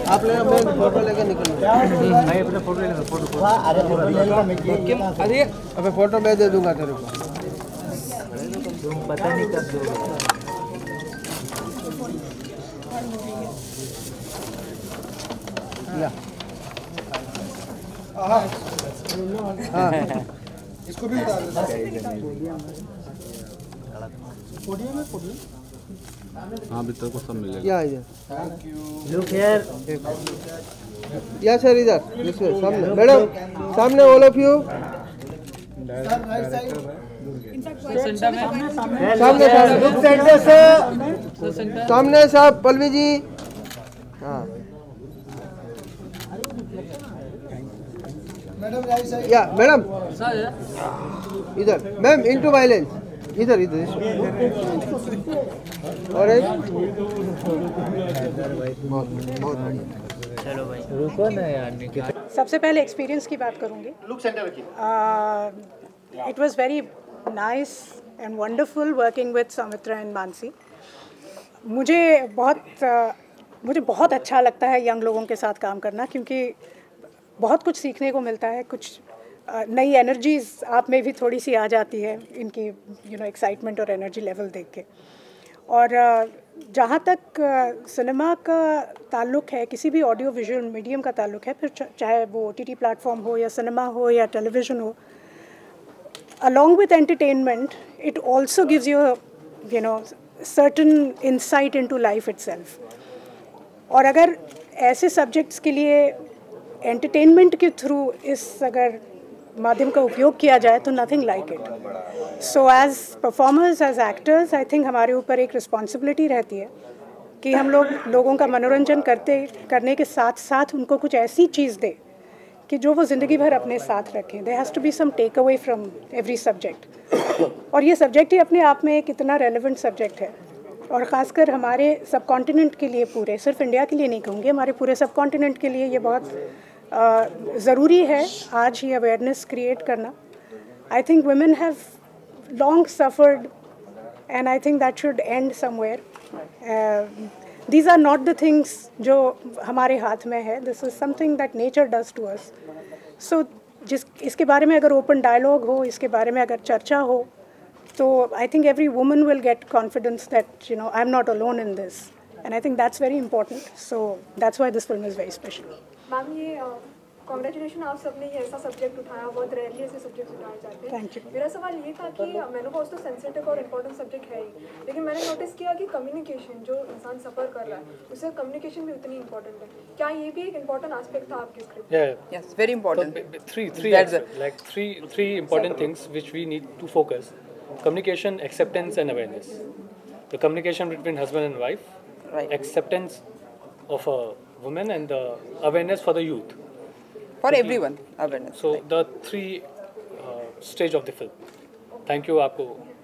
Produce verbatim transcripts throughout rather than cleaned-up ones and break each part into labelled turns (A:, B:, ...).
A: आप लोग मैं फोटो लेके निकल नहीं अपने फोटो ले लेना फोटो अरे फोटो ले लेना मैं अरे अबे फोटो मैं दे दूंगा तेरे को तुम पता नहीं कब दोगे या हाँ इसको भी उतार दो पोडियम में पोडियम हाँ भी तेरे को सब मिलेगा या इधर लुक हियर या सर इधर दिस वे सामने मैडम सामने ऑल ऑफ यू सामने सामने सामने साहब पल्लवी जी हाँ मैडम या मैडम इधर मैम इनटू वायलेंस इधर इधर और
B: चलो भाई रुको ना यार।
C: सबसे पहले एक्सपीरियंस की बात करूँगी।
A: लुक सेंटर की
C: it was very nice and wonderful working with Soumitra and Mansi. मुझे बहुत uh, मुझे बहुत अच्छा लगता है यंग लोगों के साथ काम करना क्योंकि बहुत कुछ सीखने को मिलता है, कुछ नई एनर्जीज आप में भी थोड़ी सी आ जाती है इनकी यू नो एक्साइटमेंट और एनर्जी लेवल देख के। और जहाँ तक सिनेमा का ताल्लुक़ है, किसी भी ऑडियो विजुअल मीडियम का ताल्लुक़ है, फिर चाहे वो ओ टी टी प्लेटफॉर्म हो या सिनेमा हो या टेलीविज़न हो, along with entertainment it also gives you a you know certain insight into life itself। और अगर ऐसे सब्जेक्ट्स के लिए एंटरटेनमेंट के थ्रू इस अगर माध्यम का उपयोग किया जाए तो nothing like it. So as performers as actors I think हमारे ऊपर एक रिस्पॉन्सिबिलिटी रहती है कि हम लोग लोगों का मनोरंजन करते करने के साथ साथ उनको कुछ ऐसी चीज़ दे कि जो वो ज़िंदगी भर अपने साथ रखें। There has to be some take away from every subject. और ये सब्जेक्ट ही अपने आप में एक इतना रेलेवेंट सब्जेक्ट है और ख़ासकर हमारे सब कॉन्टिनेंट के लिए, पूरे सिर्फ इंडिया के लिए नहीं कहूँगी, हमारे पूरे सब कॉन्टिनेंट के लिए ये बहुत ज़रूरी है आज ये अवेयरनेस क्रिएट करना। I think women have long suffered and I think that should end somewhere. These are not the things जो हमारे हाथ में है, this is something that nature does to us. So जिस इसके बारे में अगर ओपन डायलॉग हो, इसके बारे में अगर चर्चा हो, तो I think every woman will get confidence that you know I am not alone in this and I think that's very important. So that's why this film is very special.
D: Ma'am ये congratulation, आप सबने ये ऐसा subject उठाया, बहुत rarely ऐसे subject उठाए जाते हैं।
C: Thank you.
D: मेरा सवाल ये था कि मेनोपॉज तो सेंसिटिव और इम्पोर्टेंट सब्जेक्ट है ही, लेकिन मैंने नोटिस किया कि कम्युनिकेशन जो इंसान सफ़र कर रहा है उससे कम्युनिकेशन भी उतनी इंपॉर्टेंट है। क्या ये भी एक इम्पोर्टेंट एस्पेक्ट था आपके script?
E: Yes, very important. Three three like three three important things which we need to focus: communication, acceptance and awareness. The communication between husband and wife,
B: right.
E: Acceptance of a woman and the awareness for the youth.
B: For everyone, awareness.
E: So right. The three uh, stage of the film. Thank you, आपको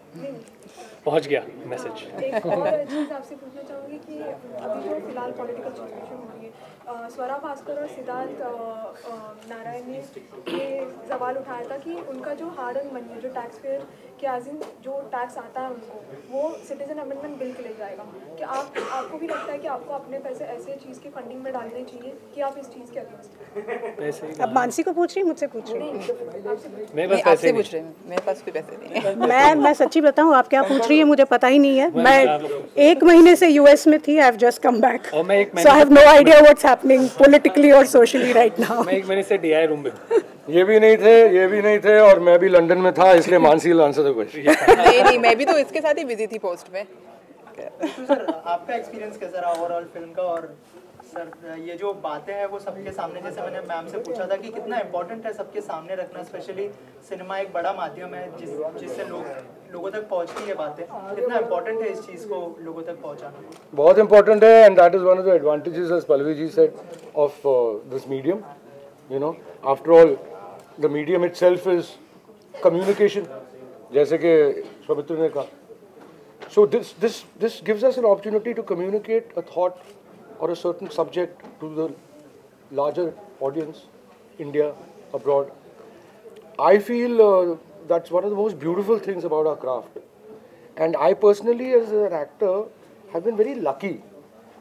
E: पहुंच गया message.
D: एक और चीज़ आपसे पूछना चाहूँगी कि अभी जो फिलहाल पॉलिटिकल सिचुएशन हो रही है, स्वरा भास्कर और सिद्धार्थ नारायण ने ये सवाल उठाया था कि उनका जो हार्ड अर्न मनी है, जो टैक्स पेयर के आजिन जो टैक्स आता है उनको, वो सिटीजन अमेंडमेंट बिल के ले जाएगा। कि आप आपको भी लगता है कि आपको अपने पैसे ऐसे चीज़ की फंडिंग में डालने चाहिए कि आप इस चीज़ के अगेंस्ट?
C: अब मानसी को पूछ रही, मुझसे पूछ रही?
E: मेरे पास पैसे
B: पूछ रहे हैं, मेरे पास कोई पैसे नहीं है।
C: मैं मैं सच्ची बताऊं, आप क्या पूछ रही है मुझे पता ही नहीं है। मैं एक महीने से यूएस में थी, I have just come back, so I have no idea what's happening politically और सोशली राइट नाउ।
E: मैं एक महीने से डीआई रूम में,
F: ये भी नहीं थे, ये भी नहीं थे, और मैं भी लंदन में था, इसलिए Mansi will answer the question.
B: नहीं नहीं, मैं भी तो इसके साथ ही बिजी थी पोस्ट में।
A: सर आपका एक्सपीरियंस कैसा रहा ओवरऑल फिल्म का? और सर ये जो बातें हैं वो सबके सामने, जैसे मैंने मैम से पूछा था कि कितना इम्पोर्टेंट है सबके सामने रखना, स्पेशली सिनेमा एक बड़ा माध्यम है जिस जिससे लोग लोगों तक पहुंचती है बातें, कितना इम्पोर्टेंट है इस चीज़ को लोगों तक पहुंचाना?
F: बहुत इम्पोर्टेंट है, and that is one of the advantages as Pallavi ji said of this medium. You know, after all the medium itself is communication, जैसे कि सौमित्र ने कहा। So this this this gives us an opportunity to communicate a thought or a certain subject to the larger audience, India, abroad. I feel uh, that's one of the most beautiful things about our craft. And I personally, as an actor, have been very lucky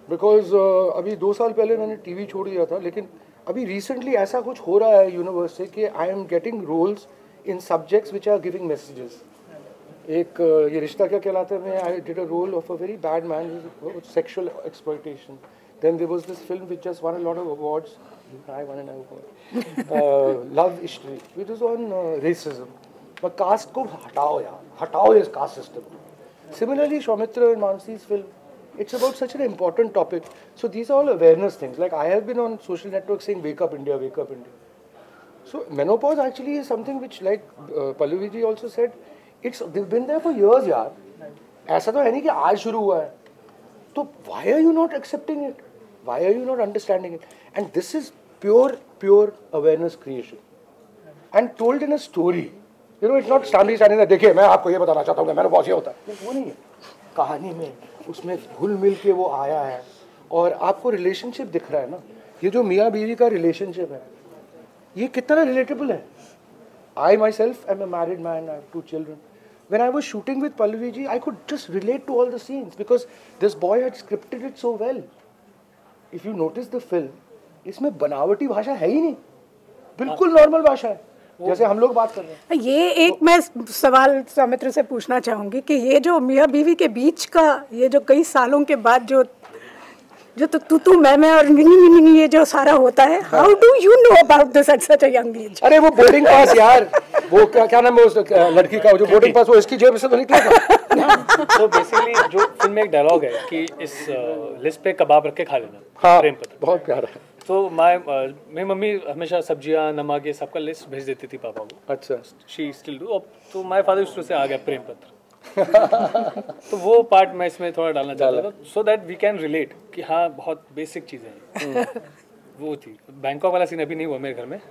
F: because uh, अभी दो साल पहले मैंने TV छोड़ दिया था, लेकिन अभी रिसेंटली ऐसा कुछ हो रहा है यूनिवर्स से कि I am getting roles in subjects which are giving messages. एक uh, ये रिश्ता क्या कहलाता है में I did a role of a very bad man, sexual exploitation. Then there was this film which just won a lot of awards, I won an award, Love History, which is on racism. पर caste को हटाओ यार, हटाओ इस caste system. Similarly, Soumitra and Mansi's film, it's about such an important topic. So these are all awareness things. Like I have been on social networks saying, "Wake up, India! Wake up, India!" So menopause actually is something which, like uh, Pallavi ji also said, it's they've been there for years, यार. ऐसा तो है नहीं कि आज शुरू हुआ है. तो why are you not accepting it? Why are you not understanding it? And this is pure, pure awareness creation, and told in a story. You know, it's not standing standing there. देखिए मैं आपको ये बताना चाहता हूँ कि मैंने बहुत ये होता है, वो नहीं है. कहानी में उसमें घुल मिल के वो आया है और आपको रिलेशनशिप दिख रहा है ना. ये जो मियाँ बीवी का रिलेशनशिप है, ये कितना रिलेटेबल है. I myself am a married man, I have two children. When I was shooting with Pallavi ji, I could just relate to all the scenes because this boy had scripted it so well. If you notice the film, इसमें बनावटी भाषा है ही नहीं, बिल्कुल normal भाषा है जैसे हम लोग बात कर रहे हैं.
C: ये एक मैं सवाल सौमित्र से पूछना चाहूँगी कि ये जो मियाँ बीवी के बीच का ये जो कई सालों के बाद जो जो तो तू तू मैं मैं और निनी निनी ये जो सारा होता है, how do you know about this at such a young age?
F: अरे वो बोर्डिंग पास यार, वो क्या क्या नाम है उस लड़की का जो बोर्डिंग पास, वो इसकी जेब से तो निकला था.
E: तो बेसिकली जो फिल्म में एक डायलॉग है कि इस लिस्ट पे कबाब रख के खा लेना.
F: हाँ,
E: प्रेम पत्र.
F: बहुत प्यारा है.
E: तो मैं मेरी मम्मी हमेशा सब्जियां नमक ये सबका लिस्ट भेज देती थी पापा को.
F: अच्छा.
E: She still do. तो माय फादर शुरू से आ गया प्रेम पत्र. तो वो पार्ट मैं इसमें थोड़ा डालना चाहता था so that we can relate कि हाँ बहुत बेसिक चीज़ें हैं. वो थी. बैंकॉक वाला सीन अभी नहीं हुआ मेरे घर में.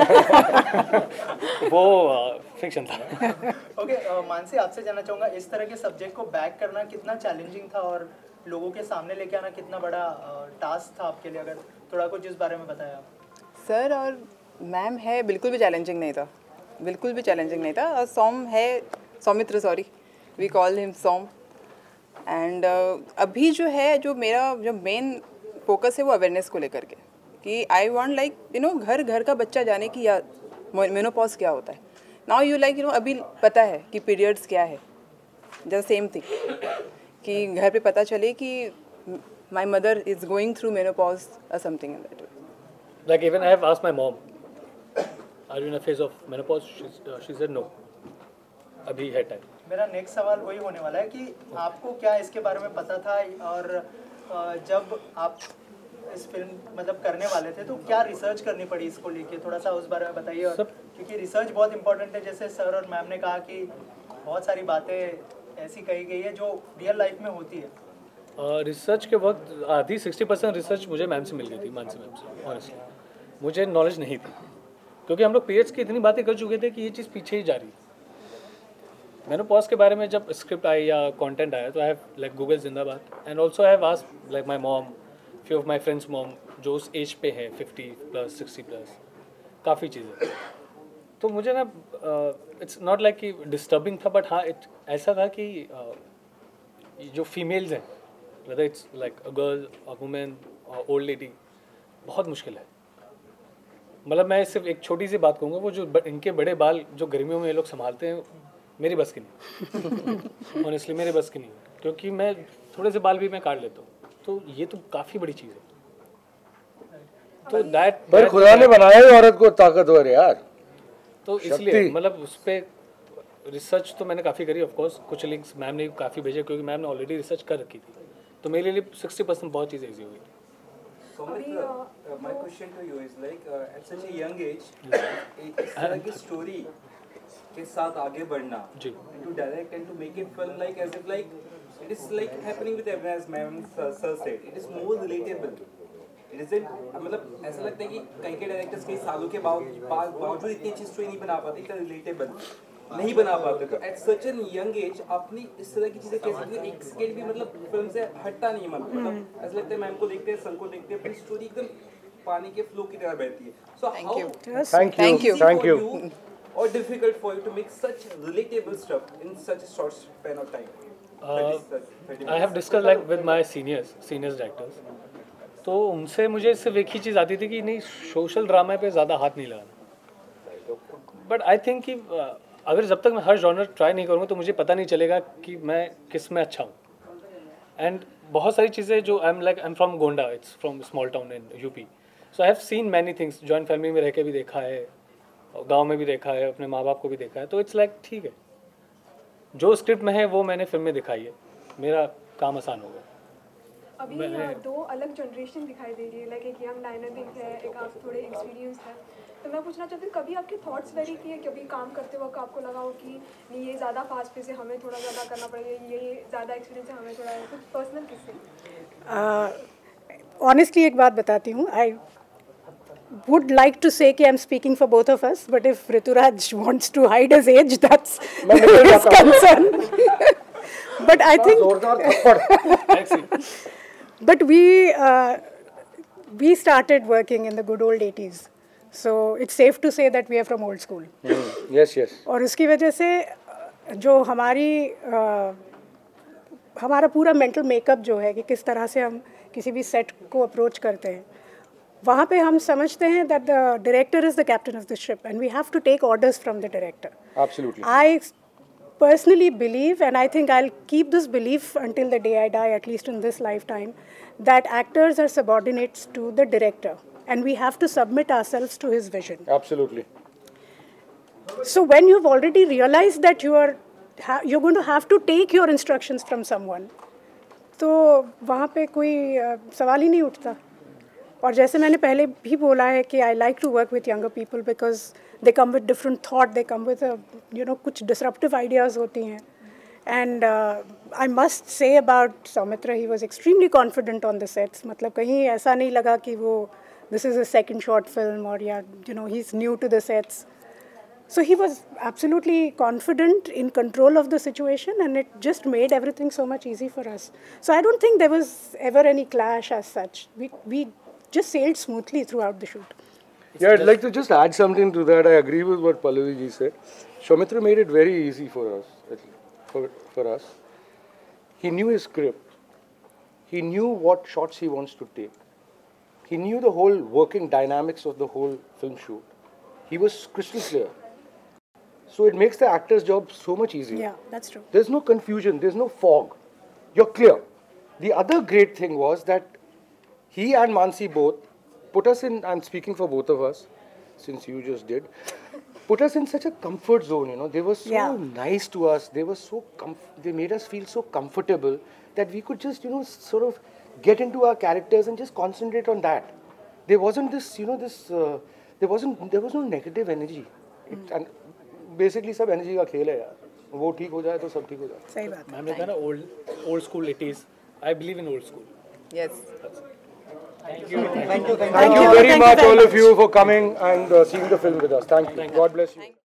E: वो फिक्शन था.
A: ओके, मानसी आपसे जानना चाहूँगा, इस तरह के सब्जेक्ट को बैक करना कितना चैलेंजिंग था और लोगों के सामने लेके आना कितना बड़ा टास्क था आपके लिए? अगर थोड़ा कुछ इस बारे में बताया आप.
B: सर और मैम है बिल्कुल भी चैलेंजिंग नहीं था, बिल्कुल भी चैलेंजिंग नहीं था. और सोम है, Soumitra sorry, we call him Som. And अभी जो है जो मेरा जो मेन फोकस है वो अवेयरनेस को लेकर के कि I want like you know घर घर का बच्चा जाने की या मेनोपॉज क्या होता है. Now you like you know अभी पता है कि पीरियड्स क्या है, जस्ट सेम थिंग कि घर पे पता चले कि my mother is going through menopause or something in that way.
E: Like even I have asked my mom, are you in a phase of menopause? She's, uh, she said no. अभी है time.
A: मेरा next सवाल वही होने वाला है कि आपको क्या इसके बारे में पता था और जब आप इस फिल्म मतलब करने वाले थे तो क्या रिसर्च करनी पड़ी इसको लेके, थोड़ा सा उस बारे में बताइए. और क्योंकि रिसर्च बहुत इंपॉर्टेंट है, जैसे सर और मैम ने कहा कि बहुत सारी बातें ऐसी कही गई है जो रियल लाइफ में होती है.
E: रिसर्च uh, के वक्त आधी सिक्सटी परसेंट रिसर्च मुझे मैम से मिल गई थी, मानसी मैम से. ऑनेस्टली मुझे नॉलेज नहीं थी क्योंकि हम लोग पीरियड्स की इतनी बातें कर चुके थे कि ये चीज़ पीछे ही जा रही है. मेनोपॉज के बारे में जब स्क्रिप्ट आई या कंटेंट आया तो आई हैव लाइक गूगल जिंदाबाद and also I have asked like my mom, few of my friends mom जो उस एज पे है फिफ्टी प्लस सिक्सटी प्लस, काफ़ी चीज़ें. तो मुझे ना इट्स नॉट लाइक कि डिस्टर्बिंग था, बट हाँ इट ऐसा था कि uh, जो फीमेल्स हैं, whether it's like a girl, a woman or old lady, बहुत मुश्किल है. मतलब मैं सिर्फ एक छोटी सी बात कहूँगा, वो जो ब, इनके बड़े बाल जो गर्मियों में ये लोग संभालते हैं, मेरी बस की नहीं. ऑनेस्टली मेरे बस की नहीं, क्योंकि मैं थोड़े से बाल भी मैं काट लेता हूँ. तो ये तो काफ़ी बड़ी चीज़ है. तो दैट
F: पर खुदा ने बनाया ही औरत को ताकतवर यार.
E: तो इसलिए मतलब उस पर रिसर्च तो मैंने काफ़ी करी. ऑफ कोर्स कुछ लिंक्स मैम ने काफ़ी भेजे क्योंकि मैम ने ऑलरेडी रिसर्च कर रखी थी. तो मेरे लिए सिक्सटी परसेंट बहुत चीज़ ईजी हुई.
G: Soumitra, uh, my question to you is like uh, at such a young age, इस तरह की story के साथ आगे बढ़ना,
E: जी,
G: to direct and to make it feel like as if like it is like happening with everyone, as ma'am sir said, it is more relatable. It isn't, मतलब ऐसा लगता है कि कई के डायरेक्टर्स कई सालों के बावजूद इतनी अच्छी स्टोरी नहीं बना पाते, इतना रिलेटेबल नहीं बना पाते. तो at such an young age अपनी इस तरह की चीजें कैसे, एक सेकेंड भी मतलब फिल्म से हटता नहीं मन, मतलब ऐसा लगता है मैम को देखते हैं, सन को देखते हैं, अपनी स्टोरी एकदम पानी के फ्लो की तरह बहती है. So
B: Thank
G: how
B: you.
F: Thank you.
B: Thank you.
F: Thank you.
G: or difficult for you to make such relatable stuff in such a short span of time?
E: I have discuss like with my seniors seniors directors, तो उनसे मुझे सिर्फ एक ही चीज़ आती थी कि नहीं, social drama पे ज़्यादा हाथ नहीं लगाना। बट आई थिंक कि uh, अगर जब तक मैं हर जॉनर ट्राई नहीं करूँगा तो मुझे पता नहीं चलेगा कि मैं किस में अच्छा हूँ। एंड बहुत सारी चीज़ें जो I am like I am from Gonda, it's from small town in UP, so I have seen many things. Joint family में रह के भी देखा है, गांव में भी देखा है, अपने माँ बाप को भी देखा है, तो इट्स लाइक ठीक है, जो स्क्रिप्ट में है वो मैंने फिल्म में दिखाई है, मेरा काम आसान होगा।
D: अभी दो अलग जनरेशन दिखाई दे रही है, लाइक एक यंग डायनामिक है, एक आप थोड़े एक्सपीरियंस है, तो मैं पूछना चाहती हूँ कभी आपके थॉट्स वेरी किए, कभी काम करते वक्त आपको लगा हो कि नहीं ये ज़्यादा फास्ट पेस है, हमें थोड़ा ज़्यादा करना पड़ेगा, ये ज़्यादा एक्सपीरियंस है, हमें थोड़ा कुछ पर्सनल किस्से?
C: ऑनेस्टली एक बात बताती हूँ, आई would like to say कि I'm speaking for both of us, but if Rituraj wants to hide his age, that's his concern. But I think, but we uh, we started working in the good old eighties, so it's safe to say that we are from old school.
F: Mm. Yes, yes.
C: और उसकी वजह से जो हमारी uh, हमारा पूरा mental makeup जो है कि किस तरह से हम किसी भी सेट को अप्रोच करते हैं, वहाँ पे हम समझते हैं that the director is the captain of the ship and we have to take orders from the director.
F: Absolutely.
C: I personally believe, and I think I'll keep this belief until the day I die, at least in this lifetime, that actors are subordinates to the director and we have to submit ourselves to his vision.
F: Absolutely.
C: So when you've already realized that you are ha- you're going to have to take your instructions from someone, तो वहाँ पे कोई uh, सवाल ही नहीं उठता। और जैसे मैंने पहले भी बोला है कि I like to work with younger people because they come with different thought, they come with you know कुछ डिसरप्टिव आइडियाज़ होती हैं। And I must say about Soumitra, he was extremely confident on the sets, मतलब कहीं ऐसा नहीं लगा कि वो this is a second short film और या you know he is new to the sets. So he was absolutely confident, in control of the situation, and it just made everything so much easy for us. So I don't think there was ever any clash as such. We we just sailed smoothly throughout the shoot.
F: Yeah, I'd like to just add something to that. I agree with what Pallavi ji said. Soumitra made it very easy for us. For, for us. He knew his script. He knew what shots he wants to take. He knew the whole working dynamics of the whole film shoot. He was crystal clear. So it makes the actor's job so much easier.
C: Yeah, that's true.
F: There's no confusion, there's no fog. You're clear. The other great thing was that he and Mansi both put us in, I'm speaking for both of us, since you just did, put us in such a comfort zone, you know. They were so
C: Yeah.
F: nice to us, they were so, comf- they made us feel so comfortable that we could just, you know, sort of get into our characters and just concentrate on that. There wasn't this, you know, this, uh, there wasn't, there was no negative energy. It, and basically सब energy का खेल है यार, वो ठीक हो जाए तो सब ठीक हो जाए।
C: सही बात है।
E: मैम ने कहा ना old old school it is, I believe in old school.
B: Yes.
A: Thank you. Thank you.
F: Thank you very much all of you for coming and uh, seeing the film with us. Thank you. God bless you.